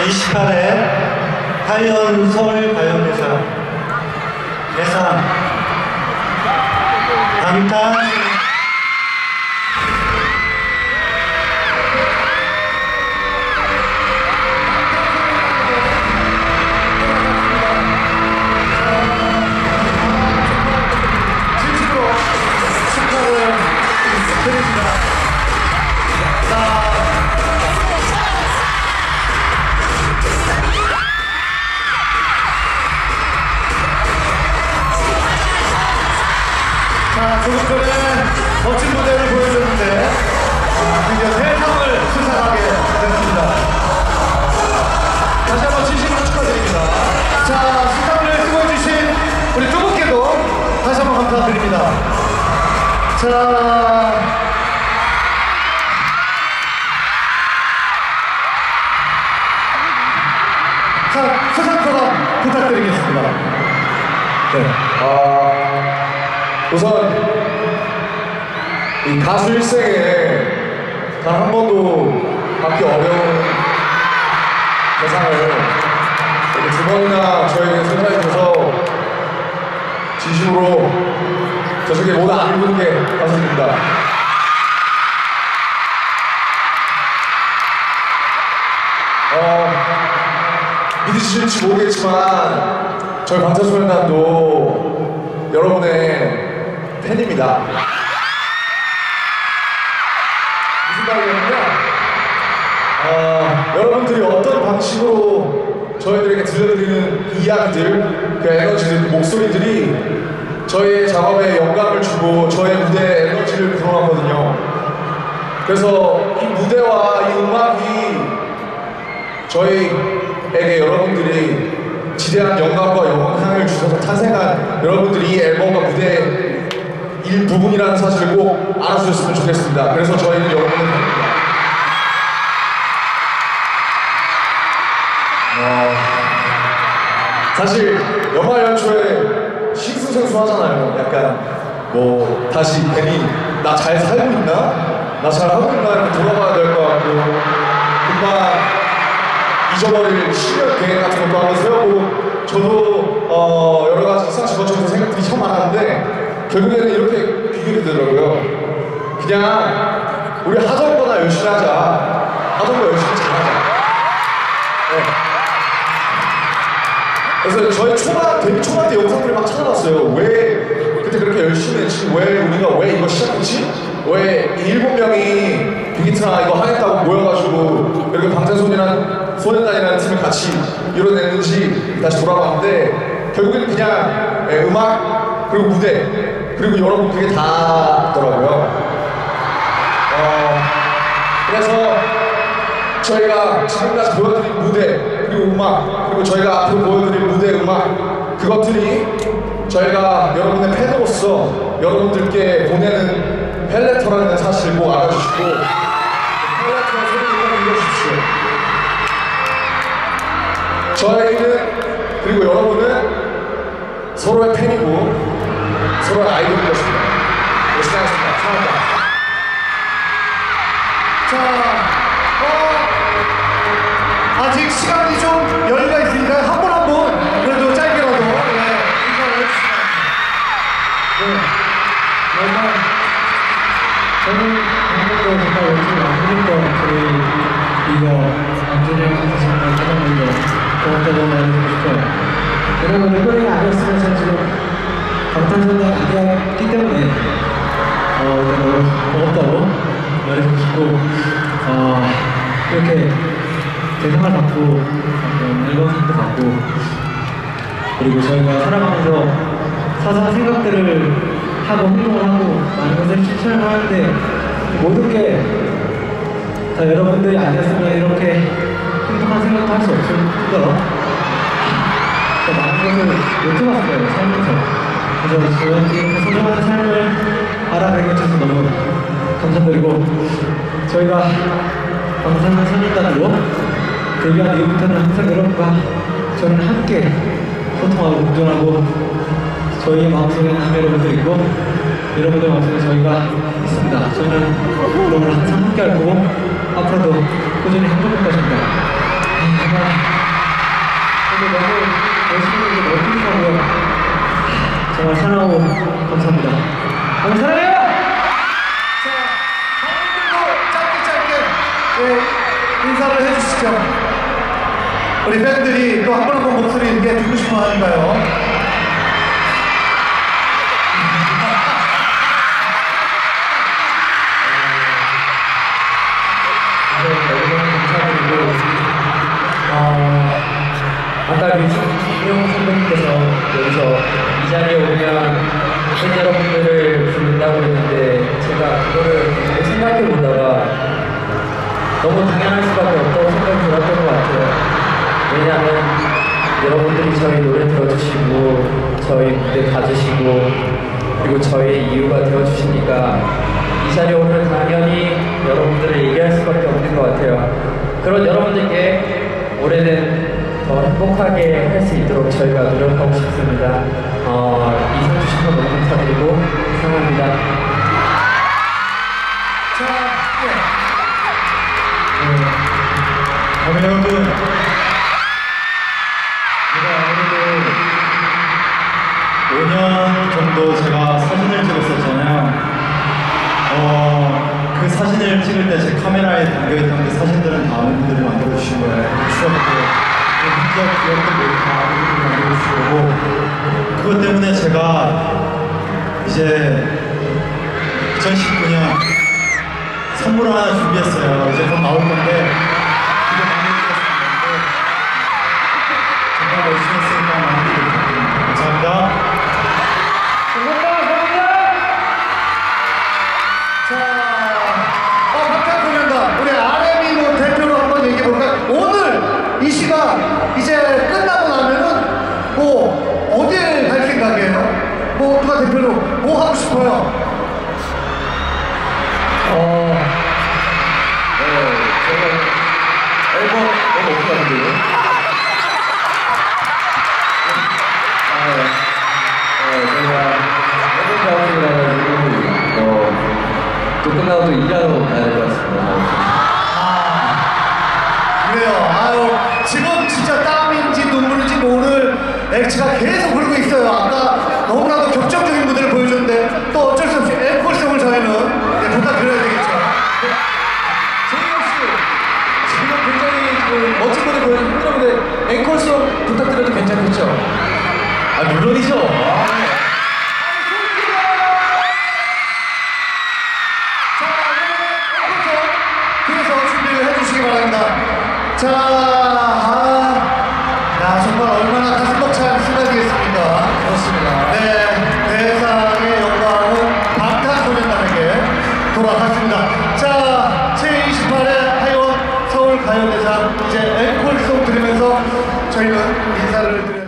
제28회 하이언 서울가요대상 대상 방탄 진심으로 축하를 드립니다. 조금 전에 멋진 무대를 보여줬는데 드디어 대상을 수상하게 됐습니다. 다시 한번 진심으로 축하드립니다. 자, 수상을 수고해주신 우리 두 분께도 다시 한번 감사드립니다. 자, 수상 소감 부탁드리겠습니다. 네. 우선 이 가수 일생에 단 한 번도 받기 어려운 대상을 이렇게 두 번이나 저에게 선사해 줘서 진심으로 저 세계 모든 안 분께 감사드립니다. 믿으실지 모르겠지만 저희 방탄소년단도 여러분의 팬입니다. 무슨 말이냐면요, 여러분들이 어떤 방식으로 저희들에게 들려드리는 이야기들, 그 에너지들, 그 목소리들이 저희의 작업에 영감을 주고 저의 무대에 에너지를 불어넣거든요. 그래서 이 무대와 이 음악이 저희에게 여러분들이 지대한 영감과 영향을 주셔서 탄생한 여러분들이 이 앨범과 무대의 일부분이라는 사실을 꼭 알아주셨으면 좋겠습니다. 그래서 저희는 여러분을 봅니다. 사실 연말 연초에 싱숭생숭 하잖아요. 약간 뭐 다시 괜히 나 잘 살고 있나? 나 잘 하고 있나? 이렇게 돌아봐야 될 것 같고 금방 잊어버릴 실현 계획 같은 것도 한번 세워보고 저도 여러 가지 일상 집어치면서 생각들이 참 많았는데 결국에는 이렇게 비교가 되더라고요. 그냥 우리 하던 거나 열심히 하자. 하던 거 열심히 잘하자. 네. 그래서 저희 데뷔 초반 때 영상들을 막 찾아봤어요. 왜 그때 그렇게 열심히 했지? 왜 우리가 왜 이거 시작했지? 왜 7명이 빅히트나 이거 하겠다고 모여가지고 이렇게 방탄소년단이라는 팀을 같이 이뤄냈는지 다시 돌아봤는데 결국에는 그냥 음악 그리고 무대 그리고 여러분 그게 다더라고요. 그래서 저희가 지금까지 보여드린 무대 그리고 음악 그리고 저희가 앞으로 보여드릴 무대 음악 그것들이 저희가 여러분의 팬으로서 여러분들께 보내는 펠레터라는 사실을 꼭 알아주시고 펠레터의 소리를 읽어주십시오. 저희는 그리고 여러분은 서로의 팬이고 서로의 아이돌인 것입니다. 열심히 하겠습니다. 사랑합니다. 아직 시간이 좀 여유가 있으니까 한 분 그래도 짧게라도 인사를 해주시면 저는 방금도 정말 열심히 만드니까 저희 이거 안준이 형한테 정말 가장 먼저 고맙다고 말해주고 싶어요. 여러분 레코딩이 아니었으면 저는 지금 방탄소년단이 아니었기 때문에 일단 고맙다고 말해주고 싶고 이렇게 대상을 받고 앨범상도 받고 그리고 저희가 살아가면서 사소한 생각들을 하고 행동을 하고 많은 것을 실천을 하는데 모든 게 다 여러분들이 아니었으면 이렇게 행동한 생각도 할 수 없을 뿐더러 많은 것을 못 해봤어요 살면서. 그래서 저희한테 이렇게 소중한 삶을 알아가게 해줘서 너무 감사드리고 저희가 방탄소년단으로 데뷔한 이후부터는 항상 여러분과 저는 함께 소통하고 공존하고 저희의 마음속에 남의 여러분들 있고 여러분들 마음속에 저희가 있습니다. 저는 여러분을 항상 함께 할 거고 앞으로도 꾸준히 행복할 것입니다. 정말 너무 열심히 해서 너무 뿌듯하고요. 정말 사랑하고 감사합니다. 너무 사랑해요! 자, 방금도 짧게 예, 인사를 해주시죠. 우리 팬들이 또 한 번 한 번 목소리 이렇게 듣고 싶어 하니까요. 아까 류승용 선배님께서 여기서 이 자리에 오면 팬 여러분들을 부른다고 했는데 제가 그거를 생각해 보다가 너무 당연할 수밖에 없다고 생각이 들었던 것 같아요. 왜냐하면 여러분들이 저희 노래 들어주시고 저희 무대 가주시고 그리고 저희의 이유가 되어주시니까 이 자리에 오면 당연히 여러분들을 얘기할 수밖에 없는 것 같아요. 그런 여러분들께 올해는 더 행복하게 할 수 있도록 저희가 노력하고 싶습니다. 이상 주신 거 너무 감사드리고 사랑합니다. 자, 여러분, 제가 아무래도 5년 정도 제가 사진을 찍었었잖아요. 그 사진을 찍을 때 제 카메라에 담겨있던 그 사진들은 다른 분들이 만들어주신 거예요. 추억들, 진짜 귀엽던 모습 다 분들이 만들어주신 거고, 그것 때문에 제가 이제 2019년 선물을 하나 준비했어요. 이제 곧 나올 건데 기대 많이 해주셨으면 정말 열심히 했으니까 많이 부탁드립니다. 감사합니다. 자, 박찬소년단 우리 RM이 대표로 한번 얘기해볼까? 오늘 이 시간 이제 끝나고 나면은 뭐 어디에 갈 생각이에요? 뭐 누가 대표로 뭐 하고 싶어요? 제가 앨범 어떻게 하는데요? 저희가 앨범 작업이라가지고 또 끝나고 또 일하러 가야 될 것 같습니다. 그래요. 아유, 지금 진짜 땀인지 눈물인지 모를 액치가 계속 흐르고 있어요. 아까 너무나도 격정적인 무대를 보여줬는데 또 어쩔 수 없이 앵콜송을 저희는 부탁드려야 되겠죠. 재영 씨, 지금 굉장히 그 멋진 무대 보여주고 힘들었는데 앵콜송 부탁드려도 괜찮겠죠? 아, 물론이죠. 자, 앵콜송 뒤에서 준비를 해주시기 바랍니다. 자, 야, 정말 얼마나 가슴 벅찬 순간이겠습니까? 그렇습니다. 네, 대상의 영광은 방탄소년단에게 돌아갔습니다. 자, 제28회 하이원 서울가요대상 이제 앵콜송 들으면서 저희는 인사를 드려요.